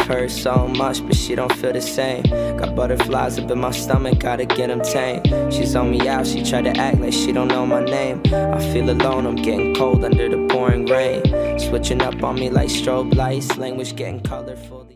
her so much, but she don't feel the same. Got butterflies up in my stomach, gotta get them tame. She's on me out, she tried to act like she don't know my name. I feel alone, I'm getting cold under the pouring rain. Switching up on me like strobe lights, language getting colorful.